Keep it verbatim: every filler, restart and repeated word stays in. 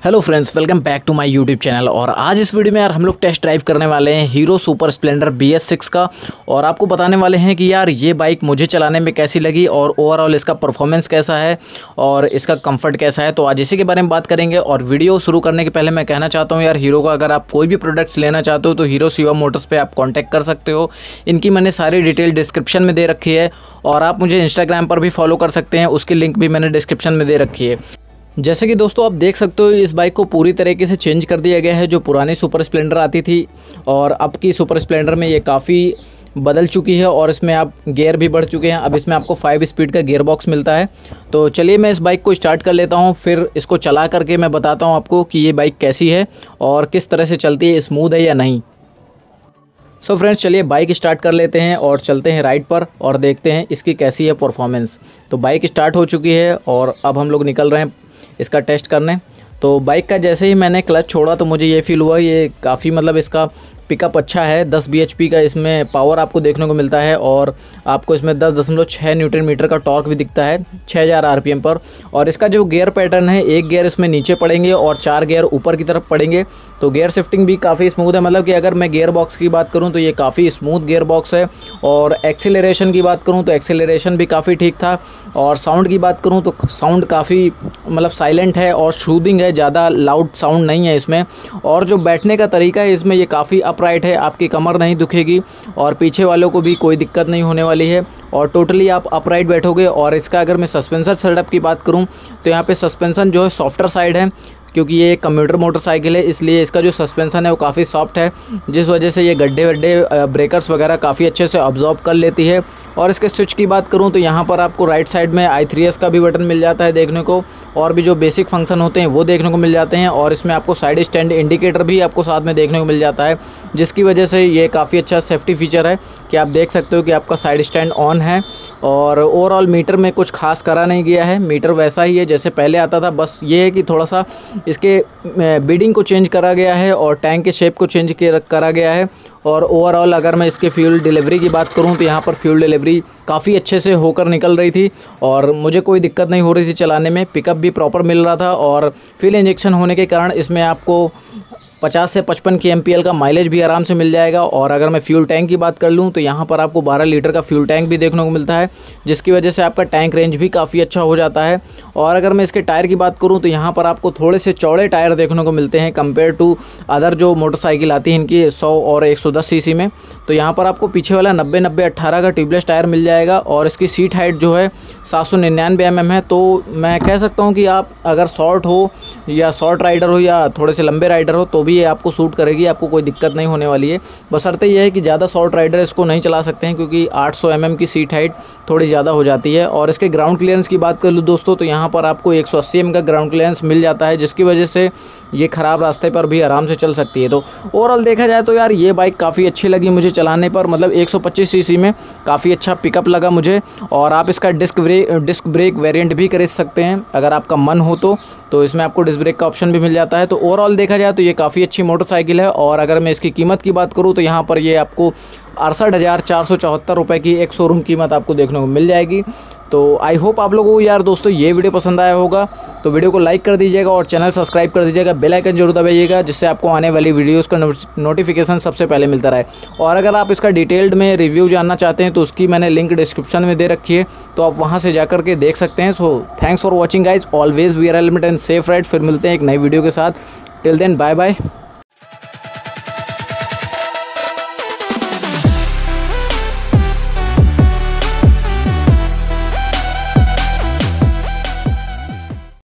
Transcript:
Hello friends, welcome back to my YouTube channel. और आज इस वीडियो में यार हम लोग टेस्ट ड्राइव करने वाले हैं Hero Super Splendor B S six का। और आपको बताने वाले हैं कि यार ये बाइक मुझे चलाने में कैसी लगी और ओवरऑल इसका परफॉर्मेंस कैसा है और इसका कंफर्ट कैसा है। तो आज इसी के बारे में बात करेंगे। और वीडियो शुरू करने के पहले मैं कहना चाहता हूँ यार, हीरो का अगर आप कोई भी प्रोडक्ट्स लेना चाहते हो तो हीरो शिवम मोटर्स पर आप कॉन्टैक्ट कर सकते हो। इनकी मैंने सारी डिटेल डिस्क्रिप्शन में दे रखी है और आप मुझे इंस्टाग्राम पर भी फॉलो कर सकते हैं, उसकी लिंक भी मैंने डिस्क्रिप्शन में दे रखी है। जैसे कि दोस्तों आप देख सकते हो इस बाइक को पूरी तरीके से चेंज कर दिया गया है। जो पुरानी सुपर स्प्लेंडर आती थी और अब की सुपर स्प्लेंडर में ये काफ़ी बदल चुकी है और इसमें आप गियर भी बढ़ चुके हैं। अब इसमें आपको फाइव स्पीड का गियर बॉक्स मिलता है। तो चलिए मैं इस बाइक को स्टार्ट कर लेता हूँ, फिर इसको चला करके मैं बताता हूँ आपको कि ये बाइक कैसी है और किस तरह से चलती है, स्मूथ है या नहीं। सो फ्रेंड्स चलिए बाइक स्टार्ट कर लेते हैं और चलते हैं राइड पर और देखते हैं इसकी कैसी है परफॉर्मेंस। तो बाइक स्टार्ट हो चुकी है और अब हम लोग निकल रहे हैं इसका टेस्ट करने। तो बाइक का जैसे ही मैंने क्लच छोड़ा तो मुझे ये फील हुआ ये काफ़ी मतलब इसका पिकअप अच्छा है। दस बी एच पी का इसमें पावर आपको देखने को मिलता है और आपको इसमें दस दशमलव छः न्यूटन मीटर का टॉर्क भी दिखता है छः हज़ार आर पी एम पर। और इसका जो गियर पैटर्न है, एक गियर इसमें नीचे पड़ेंगे और चार गियर ऊपर की तरफ पड़ेंगे। तो गियर शिफ्टिंग भी काफ़ी स्मूथ है। मतलब कि अगर मैं गियर बॉक्स की बात करूं तो ये काफ़ी स्मूथ गियर बॉक्स है। और एक्सीलरेशन की बात करूं तो एक्सीलरेशन भी काफ़ी ठीक था। और साउंड की बात करूं तो साउंड काफ़ी मतलब साइलेंट है और शूदिंग है, ज़्यादा लाउड साउंड नहीं है इसमें। और जो बैठने का तरीका है इसमें, ये काफ़ी अपराइट है, आपकी कमर नहीं दुखेगी और पीछे वालों को भी कोई दिक्कत नहीं होने वाली है और टोटली आप अपराइट बैठोगे। और इसका अगर मैं सस्पेंशन सेटअप की बात करूं तो यहाँ पे सस्पेंशन जो है सॉफ्टर साइड है, क्योंकि ये एक कम्यूटर मोटरसाइकिल है, इसलिए इसका जो सस्पेंशन है वो काफ़ी सॉफ्ट है, जिस वजह से ये गड्ढे वड्ढे ब्रेकर्स वगैरह काफ़ी अच्छे से ऑब्जॉर्ब कर लेती है। और इसके स्विच की बात करूं तो यहाँ पर आपको राइट साइड में आई थ्री एस का भी बटन मिल जाता है देखने को, और भी जो बेसिक फंक्शन होते हैं वो देखने को मिल जाते हैं। और इसमें आपको साइड स्टैंड इंडिकेटर भी आपको साथ में देखने को मिल जाता है, जिसकी वजह से ये काफ़ी अच्छा सेफ्टी फीचर है कि आप देख सकते हो कि आपका साइड स्टैंड ऑन है। और ओवरऑल मीटर में कुछ खास करा नहीं गया है, मीटर वैसा ही है जैसे पहले आता था। बस ये है कि थोड़ा सा इसके बीडिंग को चेंज करा गया है और टैंक के शेप को चेंज करा गया है। और ओवरऑल अगर मैं इसके फ्यूल डिलीवरी की बात करूं तो यहाँ पर फ्यूल डिलीवरी काफ़ी अच्छे से होकर निकल रही थी और मुझे कोई दिक्कत नहीं हो रही थी चलाने में। पिकअप भी प्रॉपर मिल रहा था और फ्यूल इंजेक्शन होने के कारण इसमें आपको पचास से पचपन के एम पी एल का माइलेज भी आराम से मिल जाएगा। और अगर मैं फ्यूल टैंक की बात कर लूँ तो यहाँ पर आपको बारह लीटर का फ्यूल टैंक भी देखने को मिलता है, जिसकी वजह से आपका टैंक रेंज भी काफ़ी अच्छा हो जाता है। और अगर मैं इसके टायर की बात करूँ तो यहाँ पर आपको थोड़े से चौड़े टायर देखने को मिलते हैं कंपेयर टू अदर जो मोटरसाइकिल आती है इनकी सौ और एक सौ दस सी सी में। तो यहाँ पर आपको पीछे वाला नब्बे नब्बे अट्ठारह का ट्यूबलेस टायर मिल जाएगा। और इसकी सीट हाइट जो है सात सौ निन्यानवे एम एम है। तो मैं कह सकता हूँ कि आप अगर शॉर्ट हो या शॉर्ट राइडर हो या थोड़े से लंबे राइडर हो तो भी ये आपको सूट करेगी, आपको कोई दिक्कत नहीं होने वाली है। बशर्ते ये है कि ज़्यादा शॉर्ट राइडर इसको नहीं चला सकते हैं, क्योंकि आठ सौ एम एम की सीट हाइट थोड़ी ज़्यादा हो जाती है। और इसके ग्राउंड क्लियरेंस की बात कर लूँ दोस्तों तो यहाँ पर आपको एक सौ अस्सी एम का ग्राउंड क्लियरेंस मिल जाता है, जिसकी वजह से ये ख़राब रास्ते पर भी आराम से चल सकती है। तो ओवरऑल देखा जाए तो यार ये बाइक काफ़ी अच्छी लगी मुझे चलाने पर। मतलब एक सौ पच्चीस सी सी में काफ़ी अच्छा पिकअप लगा मुझे। और आप इसका disc brake disc brake variant भी खरीद सकते हैं अगर आपका मन हो तो तो इसमें आपको डिस्क ब्रेक का ऑप्शन भी मिल जाता है। तो ओवरऑल देखा जाए तो ये काफ़ी अच्छी मोटरसाइकिल है। और अगर मैं इसकी कीमत की बात करूँ तो यहाँ पर ये आपको अड़सठ हज़ार चार सौ चौहत्तर रुपये की एक शोरूम कीमत आपको देखने को मिल जाएगी। तो आई होप आप लोगों को यार दोस्तों ये वीडियो पसंद आया होगा। तो वीडियो को लाइक कर दीजिएगा और चैनल सब्सक्राइब कर दीजिएगा, बेल आइकन जरूर दबाइएगा, जिससे आपको आने वाली वीडियोस का नोटिफिकेशन सबसे पहले मिलता रहे। और अगर आप इसका डिटेल्ड में रिव्यू जानना चाहते हैं तो उसकी मैंने लिंक डिस्क्रिप्शन में दे रखी है, तो आप वहाँ से जाकर के देख सकते हैं। So thanks for watching guys, always wear helmet and safe ride. फिर मिलते हैं एक नई वीडियो के साथ। Till then bye bye.